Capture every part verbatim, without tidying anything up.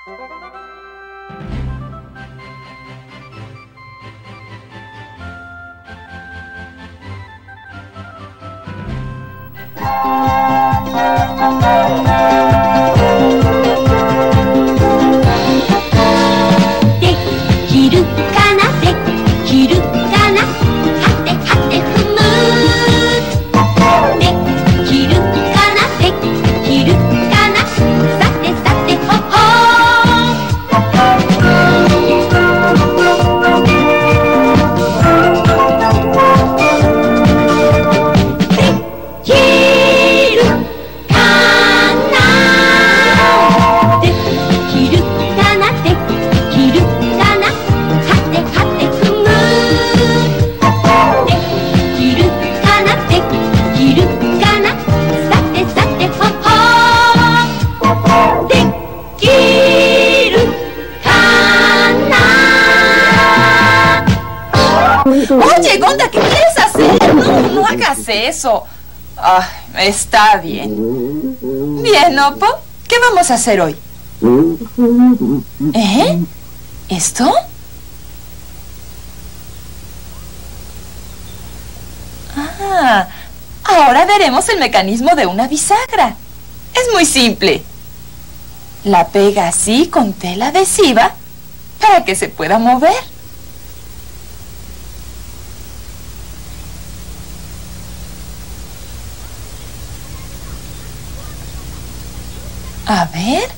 Oye, Gonda, ¿qué quieres hacer? No, no hagas eso. Ah, está bien. Bien, Oppo, ¿qué vamos a hacer hoy? ¿Eh? ¿Esto? Ah, ahora veremos el mecanismo de una bisagra. Es muy simple. La pega así con tela adhesiva para que se pueda mover. A ver.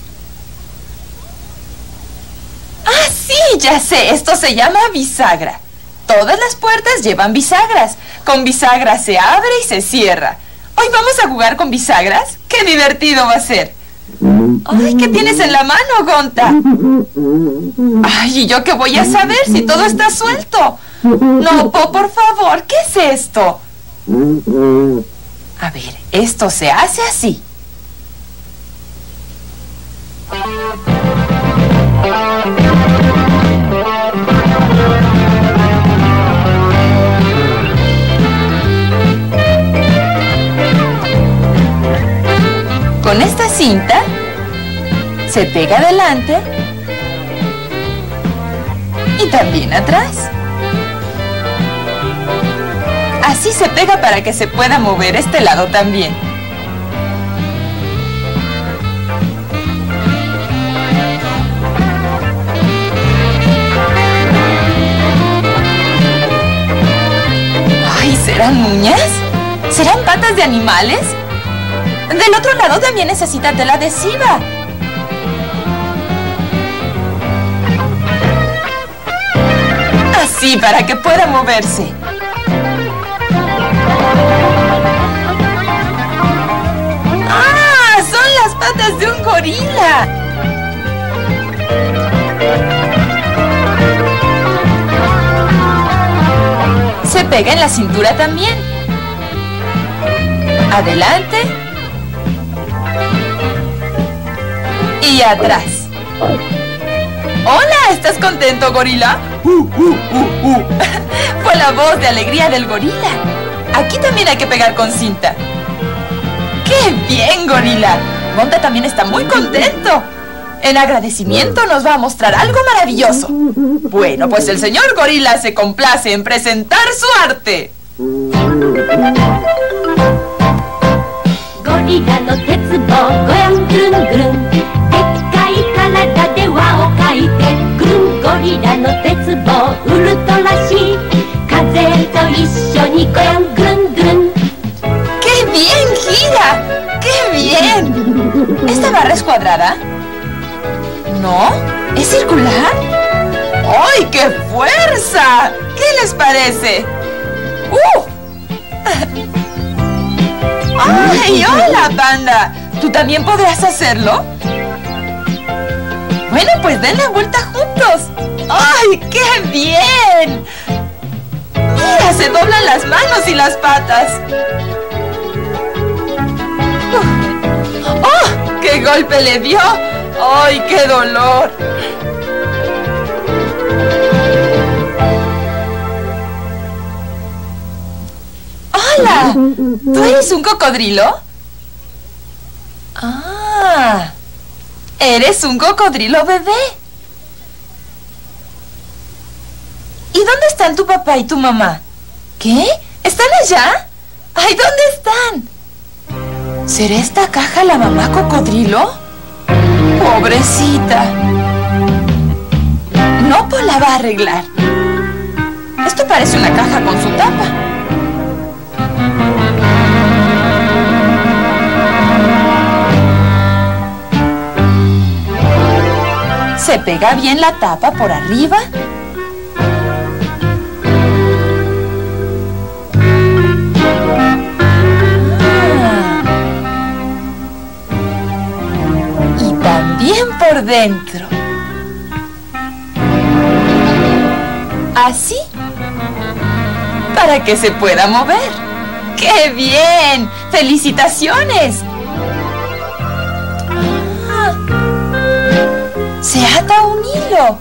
¡Ah, sí! Ya sé, esto se llama bisagra. Todas las puertas llevan bisagras. Con bisagras se abre y se cierra. ¿Hoy vamos a jugar con bisagras? ¡Qué divertido va a ser! ¡Ay, qué tienes en la mano, Gonta! ¡Ay, ¿y yo qué voy a saber si todo está suelto? No, Po, por favor, ¿qué es esto? A ver, esto se hace así. Con esta cinta se pega adelante y también atrás. Así se pega para que se pueda mover este lado también. Ay, ¿serán uñas? ¿Serán patas de animales? Del otro lado también necesita tela adhesiva. Así, para que pueda moverse. ¡Ah! ¡Son las patas de un gorila! Se pega en la cintura también. Adelante. Y atrás. ¡Hola! ¿Estás contento, gorila? Uh, uh, uh, uh. Fue la voz de alegría del gorila. Aquí también hay que pegar con cinta. ¡Qué bien, gorila! Gonta también está muy contento. En agradecimiento nos va a mostrar algo maravilloso. Bueno, pues el señor gorila se complace en presentar su arte. Gorila no tetsubo, goyan grun grun. Dekkai karada de wa o kaite. Grun gorila no tetsubo, ultrashii. Kaze to issho ni goyan grun grun. ¡Qué bien gira! ¡Qué bien! ¿Esta barra es cuadrada? ¿No? ¿Es circular? ¡Ay, qué fuerza! ¿Qué les parece? ¡Uh! ¡Ay, hola, panda! ¿Tú también podrás hacerlo? Bueno, pues den la vuelta juntos. ¡Ay, qué bien! ¡Mira, se doblan las manos y las patas! ¡Oh! ¡Qué golpe le dio! ¡Ay, qué dolor! ¡Hola! ¿Tú eres un cocodrilo? ¡Ah! Eres un cocodrilo bebé. ¿Y dónde están tu papá y tu mamá? ¿Qué? ¿Están allá? ¡Ay, ¿dónde están? ¿Será esta caja la mamá cocodrilo? ¡Pobrecita! Nopo la va a arreglar. Esto parece una caja con su tapa. Se pega bien la tapa por arriba. Por dentro. Así. Para que se pueda mover. ¡Qué bien! ¡Felicitaciones! Ah, se ata un hilo.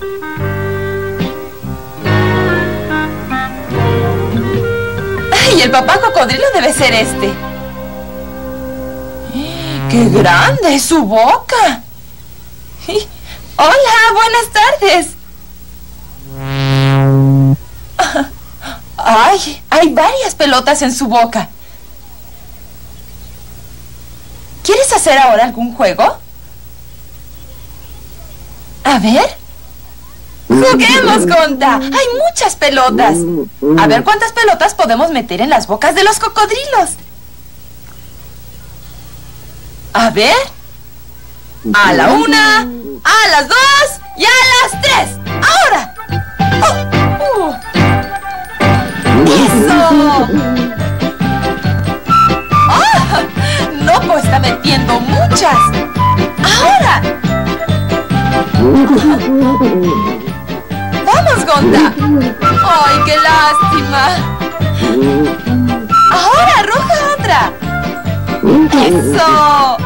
¡Ay, el papá cocodrilo debe ser este! ¡Qué grande es su boca! ¡Hola! ¡Buenas tardes! ¡Ay! Hay varias pelotas en su boca. ¿Quieres hacer ahora algún juego? A ver. ¡Juguemos, Gonta! ¡Hay muchas pelotas! A ver cuántas pelotas podemos meter en las bocas de los cocodrilos. A ver. A la una, a las dos y a las tres. ¡Ahora! ¡Oh! ¡Uh! ¡Eso! ¡Oh! Nopo está metiendo muchas. ¡Ahora! ¡Vamos, Gonta! ¡Ay, qué lástima! ¡Ahora, arroja otra! ¡Eso!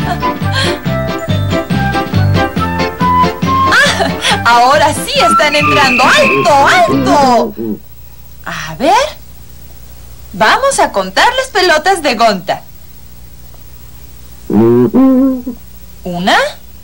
Ahora sí están entrando. ¡Alto, alto! A ver. Vamos a contar las pelotas de Gonta. Una,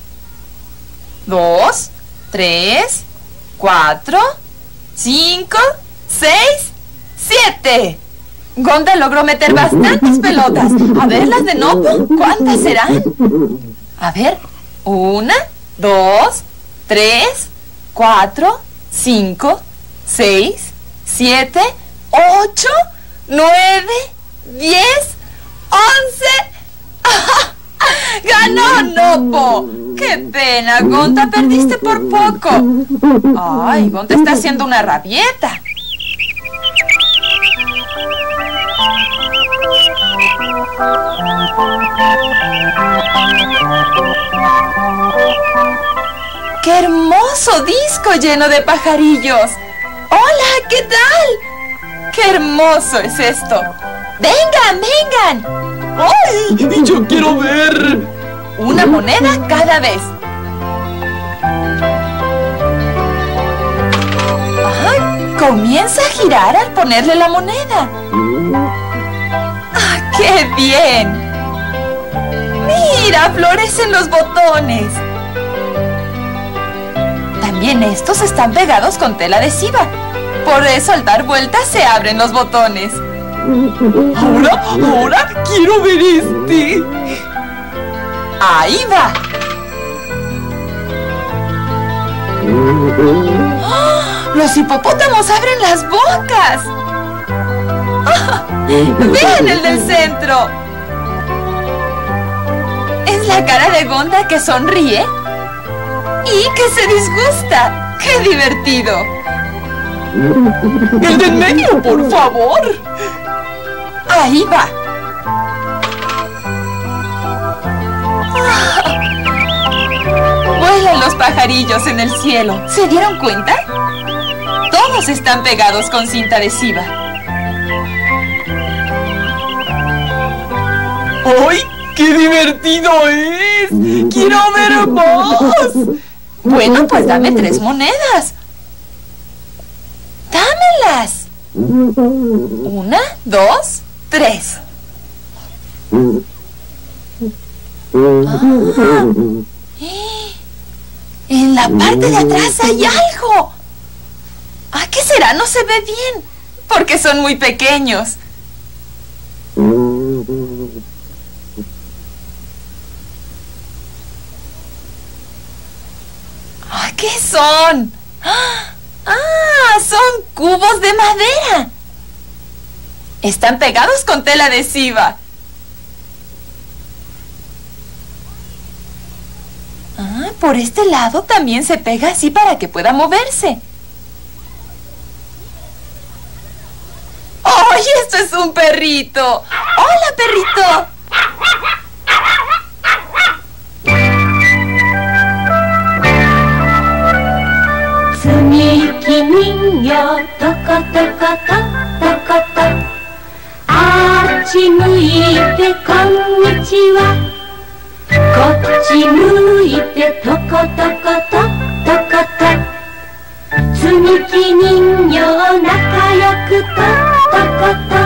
dos, tres, cuatro, cinco, seis, siete. Gonta logró meter bastantes pelotas. A ver las de Nopo. ¿Cuántas serán? A ver. Una, dos, tres, cuatro, cinco, seis, siete, ocho, nueve, diez, once. ¡Ah! ¡Ganó Nopo! ¡Qué pena, Gonta! Perdiste por poco. ¡Ay, Gonta está haciendo una rabieta! ¡Qué hermoso disco lleno de pajarillos! ¡Hola! ¿Qué tal? ¡Qué hermoso es esto! ¡Vengan, vengan! ¡Ay! ¡Yo quiero ver! Una moneda cada vez. ¡Ay! Comienza a girar al ponerle la moneda. ¡Ah, qué bien! ¡Mira! ¡Florecen los botones! También estos están pegados con tela adhesiva. Por eso al dar vueltas se abren los botones. Ahora, ahora quiero ver este. ¡Ahí va! ¡Oh! ¡Los hipopótamos abren las bocas! ¡Oh! ¡Vean el del centro! Es la cara de Gonta que sonríe y que se disgusta. ¡Qué divertido! ¡El de en medio, por favor! ¡Ahí va! Vuelan los pajarillos en el cielo. ¿Se dieron cuenta? Todos están pegados con cinta adhesiva. ¡Ay, qué divertido es! ¡Quiero ver más! Bueno, pues dame tres monedas. ¡Dámelas! Una, dos, tres. Ah. la parte de atrás hay algo. ¿Ah, qué será? No se ve bien, porque son muy pequeños. Ah, ¿qué son? Ah, son cubos de madera. Están pegados con tela adhesiva. Ah, por este lado también se pega así para que pueda moverse. ¡Ay, esto es un perrito! ¡Hola, perrito! Tsumiki ningyō toko toko to toko to Achi muite konnichiwa Kochi muite toko toko to toko to Tsumiki ningyō nakayoku to toko to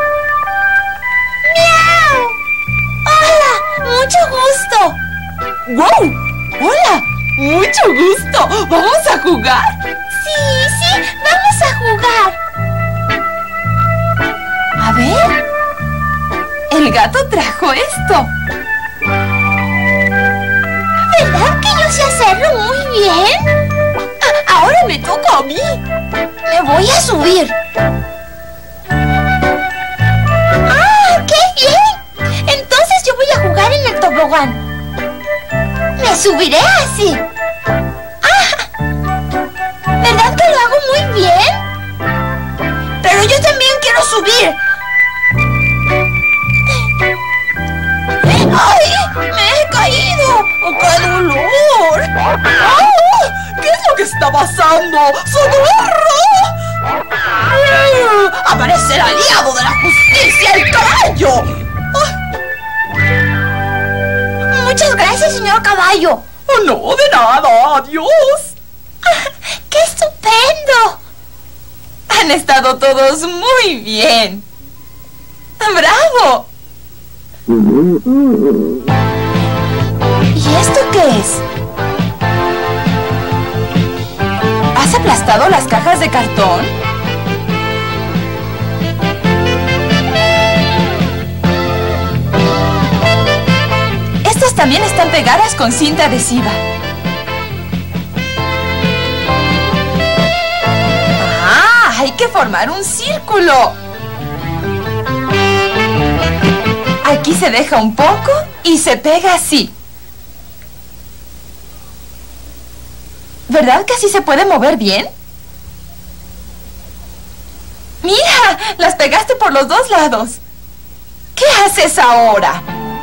¡Miau! ¡Hola! ¡Mucho gusto! ¡Wow! ¡Hola! ¡Mucho gusto! ¿Vamos a jugar? Sí, sí, vamos a jugar. A ver. El gato trajo esto. ¿Verdad que yo sé hacerlo muy bien? Ah, ahora me toca a mí. Me voy a subir. ¡Ah, qué bien! Entonces yo voy a jugar en el tobogán. Me subiré así. ¡Ah! ¿Verdad que lo hago muy bien? Pero yo también quiero subir. ¡Ay! ¡Me he caído! ¡Qué dolor! ¡Oh! ¿Qué es lo que está pasando? ¡Socorro! ¡Aparece el aliado de la justicia, el caballo! Muchas gracias, señor caballo. Oh, no, de nada. ¡Adiós! ¡Qué estupendo! Han estado todos muy bien. ¡Bravo! ¿Y esto qué es? ¿Has aplastado las cajas de cartón? Estas también están pegadas con cinta adhesiva. ¡Ah! Hay que formar un círculo. Aquí se deja un poco y se pega así. ¿Verdad que así se puede mover bien? ¡Mira! Las pegaste por los dos lados. ¿Qué haces ahora?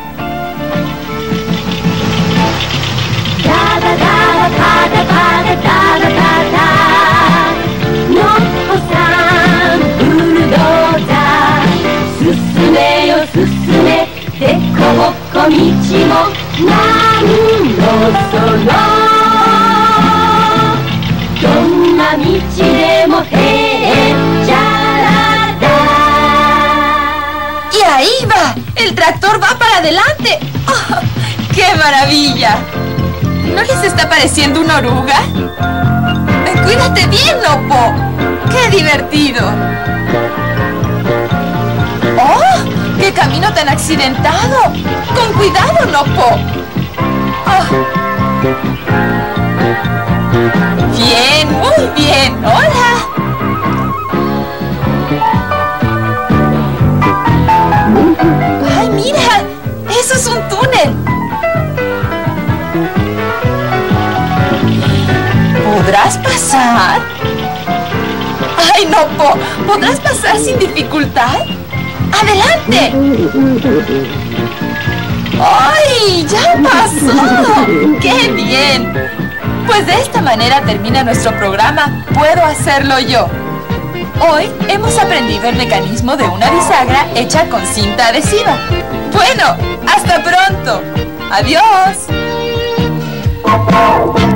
¡Y ahí va! ¡El tractor va para adelante! ¡Oh, qué maravilla! ¿No les está pareciendo una oruga? ¡Cuídate bien, Nopo! ¡Qué divertido! ¡Oh! ¡Qué camino tan accidentado! ¡Con cuidado, Nopo! Oh. Bien, muy bien. ¡Hola! ¡Ay, mira! ¡Eso es un túnel! ¿Podrás pasar? ¡Ay, Nopo! ¿Podrás pasar sin dificultad? ¡Adelante! ¡Ay! ¡Ya pasó! ¡Qué bien! Pues de esta manera termina nuestro programa Puedo Hacerlo Yo. Hoy hemos aprendido el mecanismo de una bisagra hecha con cinta adhesiva. Bueno, hasta pronto. ¡Adiós!